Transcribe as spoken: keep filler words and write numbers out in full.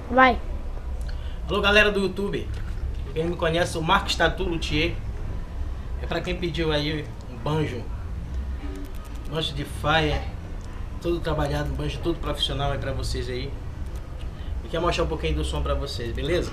Vai. Alô, galera do YouTube. Quem não me conhece, o Marcos Tatu Luthier. É pra quem pediu aí um banjo. Banjo de faia. Todo trabalhado, um banjo todo profissional aí pra vocês aí. E quer mostrar um pouquinho do som pra vocês, beleza?